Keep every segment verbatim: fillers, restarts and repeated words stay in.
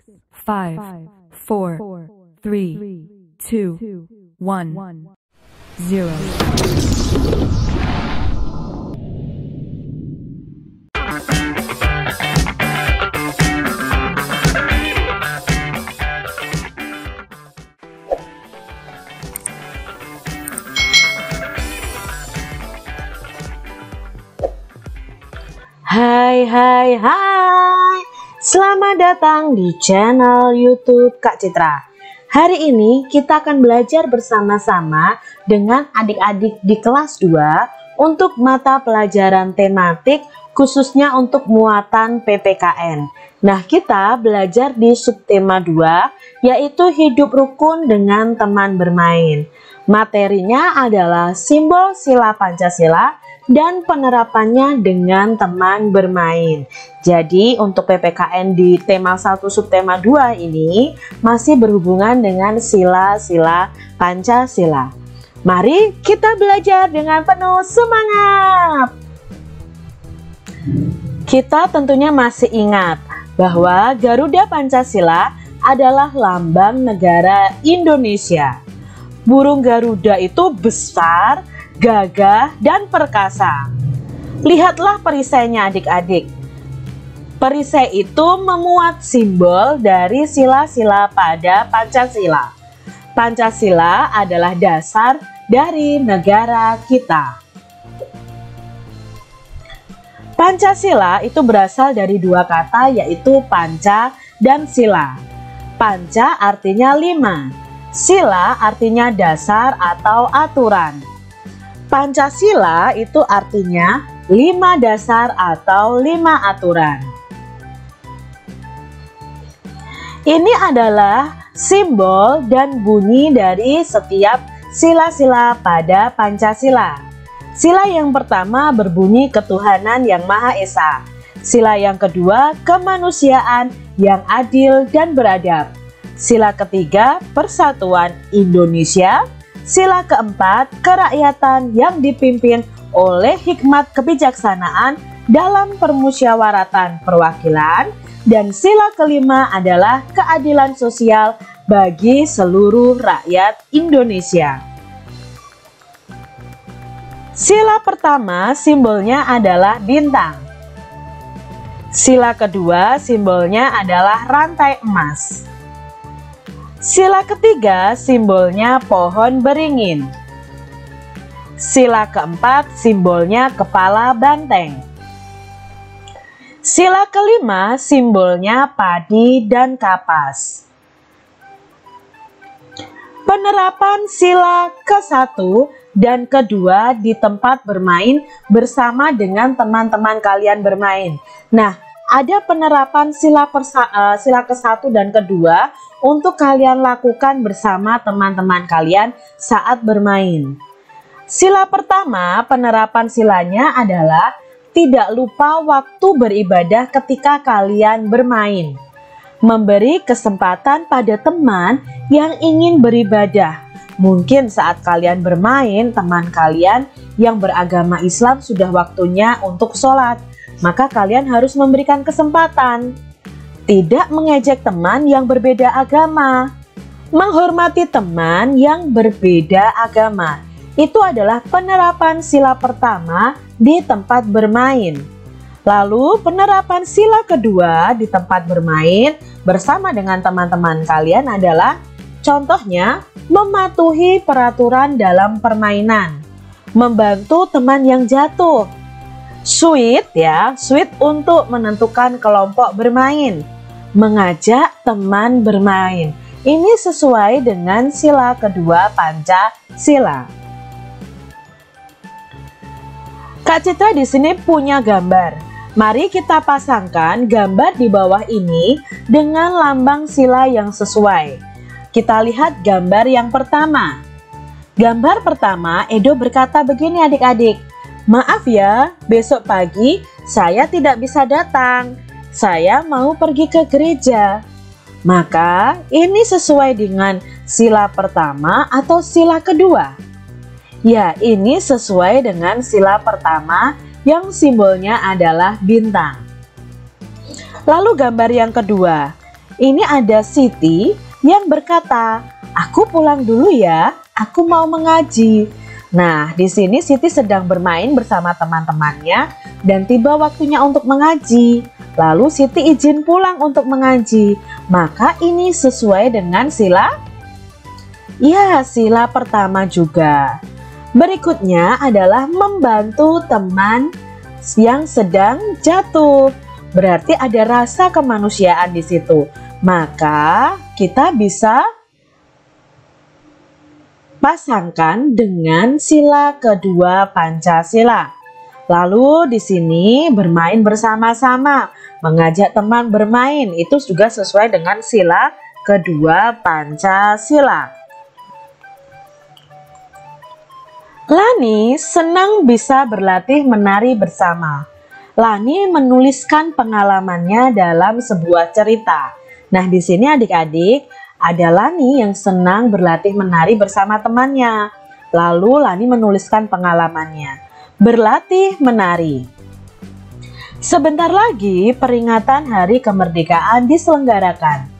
five, four, three, two, one, zero. Hai hai hai, selamat datang di channel YouTube Kak Citra. Hari ini kita akan belajar bersama-sama dengan adik-adik di kelas dua untuk mata pelajaran tematik khususnya untuk muatan P P K N. Nah, kita belajar di subtema dua yaitu hidup rukun dengan teman bermain. Materinya adalah simbol sila Pancasila dan penerapannya dengan teman bermain. Jadi untuk P P K N di tema satu subtema dua ini masih berhubungan dengan sila-sila Pancasila. Mari kita belajar dengan penuh semangat. Kita tentunya masih ingat bahwa Garuda Pancasila adalah lambang negara Indonesia. Burung Garuda itu besar, gagah, dan perkasa. Lihatlah perisainya adik-adik. Perisai itu memuat simbol dari sila-sila pada Pancasila. Pancasila adalah dasar dari negara kita. Pancasila itu berasal dari dua kata yaitu panca dan sila. Panca artinya lima, sila artinya dasar atau aturan. Pancasila itu artinya lima dasar atau lima aturan. Ini adalah simbol dan bunyi dari setiap sila-sila pada Pancasila. Sila yang pertama berbunyi ketuhanan yang Maha Esa. Sila yang kedua kemanusiaan yang adil dan beradab. Sila ketiga persatuan Indonesia. Sila keempat, kerakyatan yang dipimpin oleh hikmat kebijaksanaan dalam permusyawaratan perwakilan. Dan sila kelima adalah keadilan sosial bagi seluruh rakyat Indonesia. Sila pertama simbolnya adalah bintang. Sila kedua simbolnya adalah rantai emas. Sila ketiga simbolnya pohon beringin. Sila keempat simbolnya kepala banteng. Sila kelima simbolnya padi dan kapas. Penerapan sila ke satu dan kedua di tempat bermain bersama dengan teman-teman kalian bermain. Nah, ada penerapan sila, persa, uh, sila ke satu dan kedua untuk kalian lakukan bersama teman-teman kalian saat bermain. Sila pertama, penerapan silanya adalah tidak lupa waktu beribadah ketika kalian bermain. Memberi kesempatan pada teman yang ingin beribadah. Mungkin saat kalian bermain, teman kalian yang beragama Islam sudah waktunya untuk sholat. Maka kalian harus memberikan kesempatan. Tidak mengejek teman yang berbeda agama. Menghormati teman yang berbeda agama. Itu adalah penerapan sila pertama di tempat bermain. Lalu penerapan sila kedua di tempat bermain bersama dengan teman-teman kalian adalah contohnya mematuhi peraturan dalam permainan, membantu teman yang jatuh, sweet ya, sweet untuk menentukan kelompok bermain, mengajak teman bermain. Ini sesuai dengan sila kedua Pancasila. Kak Citra di sini punya gambar. Mari kita pasangkan gambar di bawah ini dengan lambang sila yang sesuai. Kita lihat gambar yang pertama. Gambar pertama, Edo berkata begini adik-adik. Maaf ya, besok pagi saya tidak bisa datang. Saya mau pergi ke gereja. Maka ini sesuai dengan sila pertama atau sila kedua? Ya, ini sesuai dengan sila pertama yang simbolnya adalah bintang. Lalu gambar yang kedua. Ini ada Siti yang berkata, "Aku pulang dulu ya, aku mau mengaji." Nah, di sini Siti sedang bermain bersama teman-temannya dan tiba waktunya untuk mengaji. Lalu Siti izin pulang untuk mengaji. Maka ini sesuai dengan sila? Ya, sila pertama juga. Berikutnya adalah membantu teman yang sedang jatuh. Berarti ada rasa kemanusiaan di situ. Maka kita bisa pasangkan dengan sila kedua Pancasila. Lalu di sini bermain bersama-sama, mengajak teman bermain, itu juga sesuai dengan sila kedua Pancasila. Lani senang bisa berlatih menari bersama. Lani menuliskan pengalamannya dalam sebuah cerita. Nah, di sini adik-adik, ada Lani yang senang berlatih menari bersama temannya. Lalu Lani menuliskan pengalamannya. Berlatih menari. Sebentar lagi peringatan Hari Kemerdekaan diselenggarakan.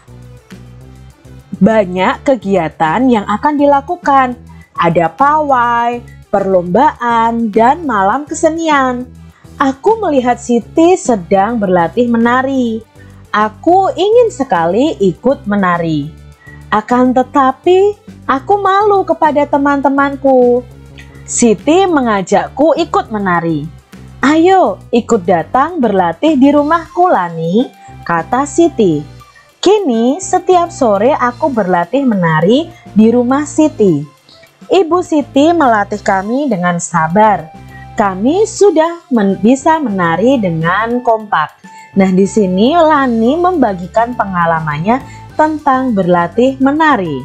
Banyak kegiatan yang akan dilakukan. Ada pawai, perlombaan, dan malam kesenian. Aku melihat Siti sedang berlatih menari. Aku ingin sekali ikut menari. Akan tetapi, aku malu kepada teman-temanku. Siti mengajakku ikut menari. "Ayo, ikut datang berlatih di rumahku, Lani," kata Siti. Kini, setiap sore aku berlatih menari di rumah Siti. Ibu Siti melatih kami dengan sabar. Kami sudah men- bisa menari dengan kompak. Nah, di sini Lani membagikan pengalamannya tentang berlatih menari.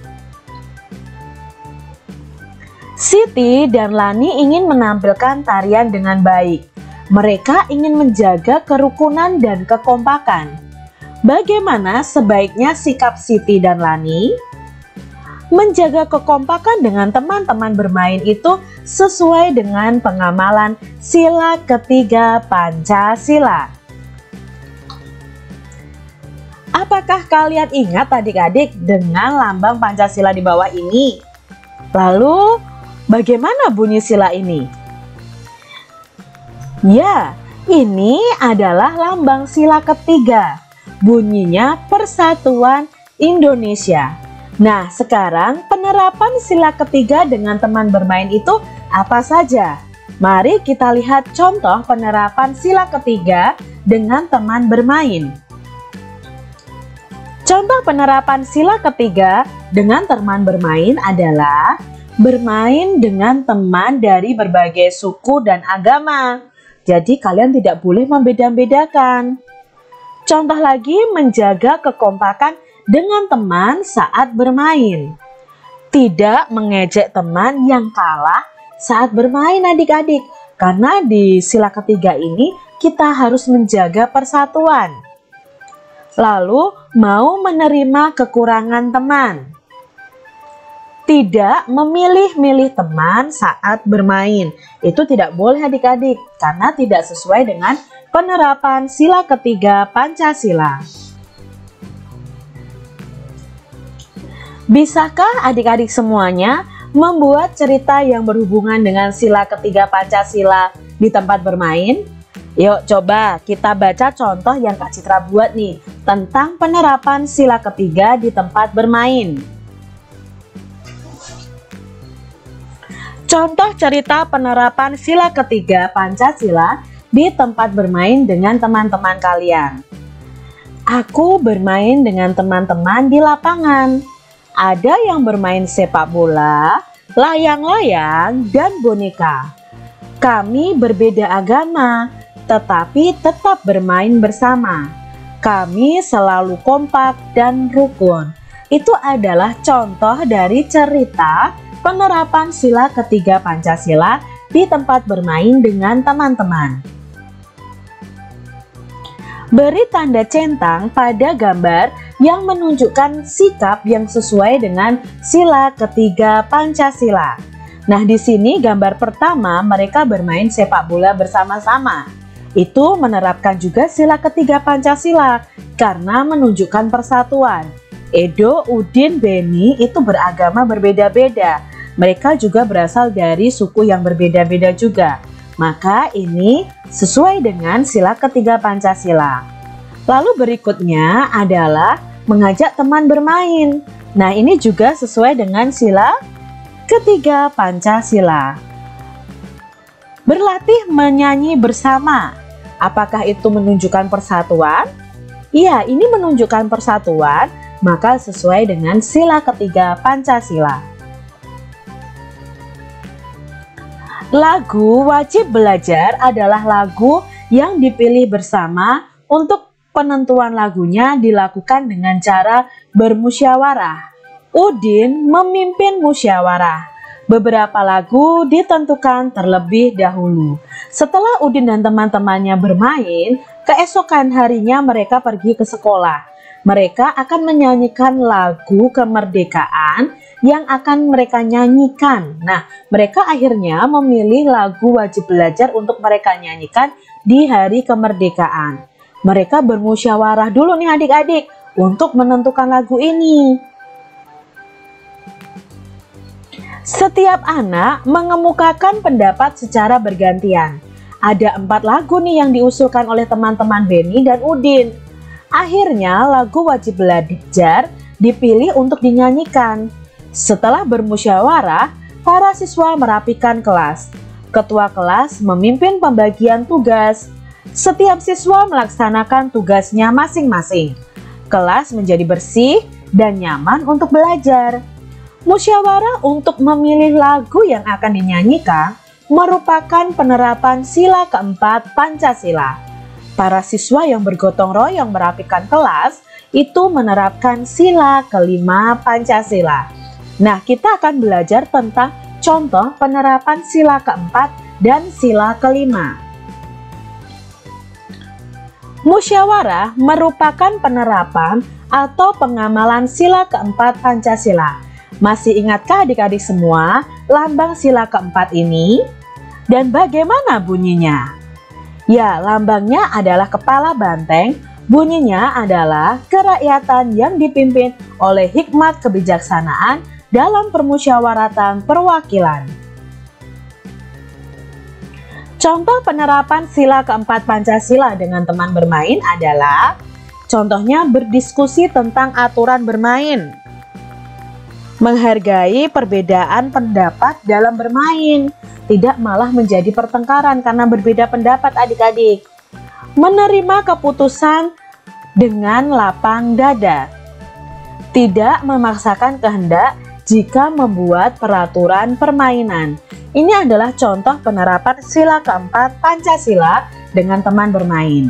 Siti dan Lani ingin menampilkan tarian dengan baik. Mereka ingin menjaga kerukunan dan kekompakan. Bagaimana sebaiknya sikap Siti dan Lani? Menjaga kekompakan dengan teman-teman bermain itu sesuai dengan pengamalan sila ketiga Pancasila. Apakah kalian ingat adik-adik dengan lambang Pancasila di bawah ini? Lalu, bagaimana bunyi sila ini? Ya, ini adalah lambang sila ketiga. Bunyinya Persatuan Indonesia. Nah, sekarang penerapan sila ketiga dengan teman bermain itu apa saja? Mari kita lihat contoh penerapan sila ketiga dengan teman bermain. Contoh penerapan sila ketiga dengan teman bermain adalah bermain dengan teman dari berbagai suku dan agama. Jadi kalian tidak boleh membeda-bedakan. Contoh lagi, menjaga kekompakan dengan teman saat bermain. Tidak mengejek teman yang kalah saat bermain adik-adik. Karena di sila ketiga ini kita harus menjaga persatuan. Lalu mau menerima kekurangan teman. Tidak memilih-milih teman saat bermain. Itu tidak boleh adik-adik karena tidak sesuai dengan penerapan sila ketiga Pancasila. Bisakah adik-adik semuanya membuat cerita yang berhubungan dengan sila ketiga Pancasila di tempat bermain? Yuk coba kita baca contoh yang Kak Citra buat nih tentang penerapan sila ketiga di tempat bermain. Contoh cerita penerapan sila ketiga Pancasila di tempat bermain dengan teman-teman kalian. Aku bermain dengan teman-teman di lapangan. Ada yang bermain sepak bola, layang-layang, dan boneka. Kami berbeda agama, tetapi tetap bermain bersama. Kami selalu kompak dan rukun. Itu adalah contoh dari cerita penerapan sila ketiga Pancasila di tempat bermain dengan teman-teman. Beri tanda centang pada gambar yang menunjukkan sikap yang sesuai dengan sila ketiga Pancasila. Nah, di sini gambar pertama mereka bermain sepak bola bersama-sama. Itu menerapkan juga sila ketiga Pancasila karena menunjukkan persatuan. Edo, Udin, Beni itu beragama berbeda-beda. Mereka juga berasal dari suku yang berbeda-beda juga. Maka ini sesuai dengan sila ketiga Pancasila. Lalu berikutnya adalah mengajak teman bermain. Nah, ini juga sesuai dengan sila ketiga Pancasila. Berlatih menyanyi bersama. Apakah itu menunjukkan persatuan? Iya, ini menunjukkan persatuan, maka sesuai dengan sila ketiga Pancasila. Lagu wajib belajar adalah lagu yang dipilih bersama. Untuk penentuan lagunya dilakukan dengan cara bermusyawarah. Udin memimpin musyawarah. Beberapa lagu ditentukan terlebih dahulu. Setelah Udin dan teman-temannya bermain, keesokan harinya mereka pergi ke sekolah. Mereka akan menyanyikan lagu kemerdekaan yang akan mereka nyanyikan. Nah, mereka akhirnya memilih lagu wajib belajar untuk mereka nyanyikan di hari kemerdekaan. Mereka bermusyawarah dulu nih adik-adik untuk menentukan lagu ini. Setiap anak mengemukakan pendapat secara bergantian. Ada empat lagu nih yang diusulkan oleh teman-teman Beni dan Udin. Akhirnya lagu wajib belajar dipilih untuk dinyanyikan. Setelah bermusyawarah, para siswa merapikan kelas. Ketua kelas memimpin pembagian tugas. Setiap siswa melaksanakan tugasnya masing-masing. Kelas menjadi bersih dan nyaman untuk belajar. Musyawarah untuk memilih lagu yang akan dinyanyikan merupakan penerapan sila keempat Pancasila. Para siswa yang bergotong royong merapikan kelas itu menerapkan sila kelima Pancasila. Nah, kita akan belajar tentang contoh penerapan sila keempat dan sila kelima. Musyawarah merupakan penerapan atau pengamalan sila keempat Pancasila. Masih ingatkah adik-adik semua lambang sila keempat ini? Dan bagaimana bunyinya? Ya, lambangnya adalah kepala banteng. Bunyinya adalah kerakyatan yang dipimpin oleh hikmat kebijaksanaan dalam permusyawaratan perwakilan. Contoh penerapan sila keempat Pancasila dengan teman bermain adalah contohnya berdiskusi tentang aturan bermain. Menghargai perbedaan pendapat dalam bermain, tidak malah menjadi pertengkaran karena berbeda pendapat adik-adik. Menerima keputusan dengan lapang dada. Tidak memaksakan kehendak jika membuat peraturan permainan. Ini adalah contoh penerapan sila keempat Pancasila dengan teman bermain.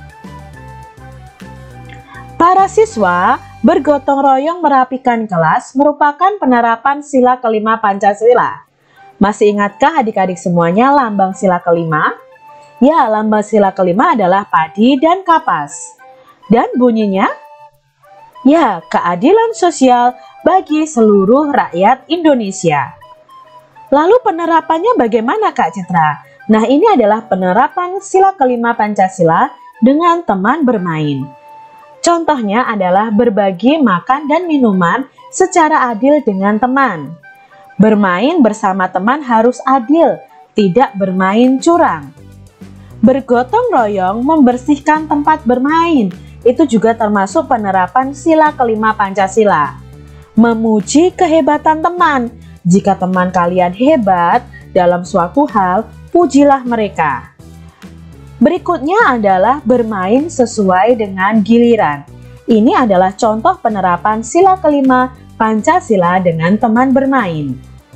Para siswa bergotong royong merapikan kelas merupakan penerapan sila kelima Pancasila. Masih ingatkah adik-adik semuanya lambang sila kelima? Ya, lambang sila kelima adalah padi dan kapas. Dan bunyinya? Ya, keadilan sosial bagi seluruh rakyat Indonesia. Lalu penerapannya bagaimana Kak Citra? Nah, ini adalah penerapan sila kelima Pancasila dengan teman bermain. Contohnya adalah berbagi makan dan minuman secara adil dengan teman. Bermain bersama teman harus adil, tidak bermain curang. Bergotong royong membersihkan tempat bermain, itu juga termasuk penerapan sila kelima Pancasila. Memuji kehebatan teman, jika teman kalian hebat dalam suatu hal, pujilah mereka. Berikutnya adalah bermain sesuai dengan giliran. Ini adalah contoh penerapan sila kelima Pancasila dengan teman bermain.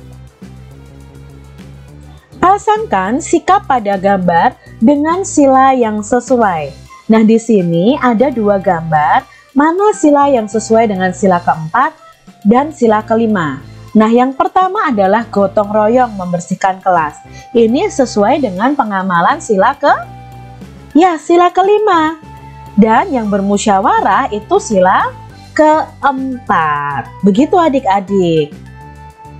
Pasangkan sikap pada gambar dengan sila yang sesuai. Nah, di sini ada dua gambar, mana sila yang sesuai dengan sila keempat dan sila kelima. Nah, yang pertama adalah gotong royong membersihkan kelas. Ini sesuai dengan pengamalan sila ke Ya, sila kelima. Dan yang bermusyawarah itu sila keempat. Begitu adik-adik.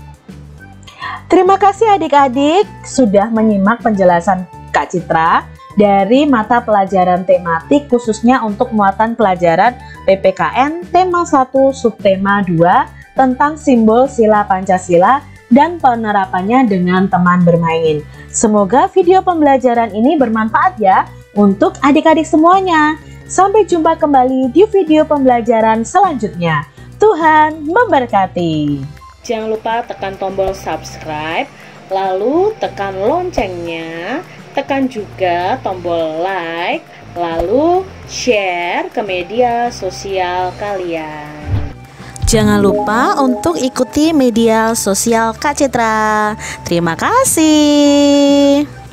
Terima kasih adik-adik sudah menyimak penjelasan Kak Citra. dari mata pelajaran tematik khususnya untuk muatan pelajaran P P K N tema satu subtema dua tentang simbol sila Pancasila dan penerapannya dengan teman bermain. Semoga video pembelajaran ini bermanfaat ya untuk adik-adik semuanya. Sampai jumpa kembali di video pembelajaran selanjutnya. Tuhan memberkati. Jangan lupa tekan tombol subscribe, lalu tekan loncengnya, tekan juga tombol like, lalu share ke media sosial kalian. Jangan lupa untuk ikuti media sosial Kak Citra. Terima kasih.